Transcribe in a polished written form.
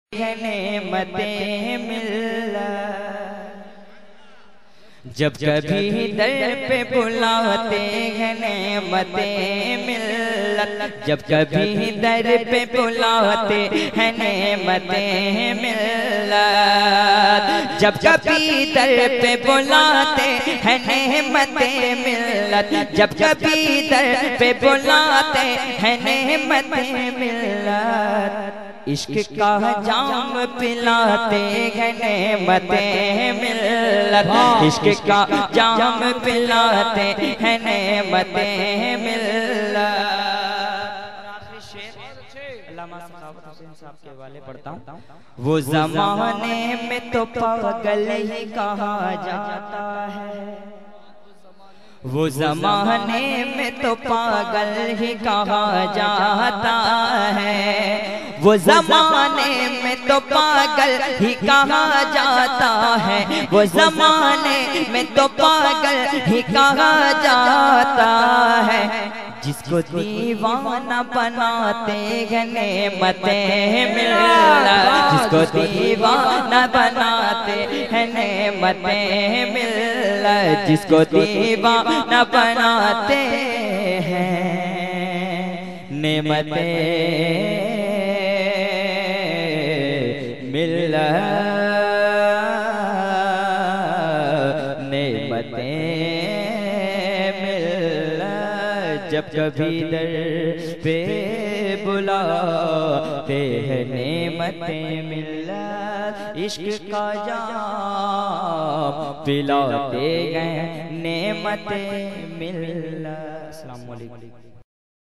नेमतें मिल्लत जब कभी दर पे बुलाते हैं नेमतें मिल्लत जब कभी दर पे बुलाते हैं नेमतें मिल्लत जब कभी दर पे बुलाते हैं नेमतें मिल्लत जब कभी दर पे बुलाते हैं नेमतें मिल्लत इश्क का जाम पिलाते हैं नेमतें मिल्लत इश्क का जाम पिलाते हैं नेमतें मिल्लत। के वाले पढ़ता हूँ। वो ज़माने में तो पागल ही कहा जाता है वो ज़माने में तो पागल ही कहा जाता है वो ज़माने में तो पागल ही कहा जाता है वो ज़माने में तो पागल ही कहा जाता है जिसको दीवाना बनाते हैं नेमतें मिल्लत जिसको दीवाना बनाते हैं नेमतें मिल्लत जिसको दीवाना बनाते हैं नेमतें मिल्लत जब कभी दर पे बुलाते हैं नेमतें मिल्लत इश्क का जाम पिलाते हैं नेमतें मिल्लत। अस्सलाम वालेकुम।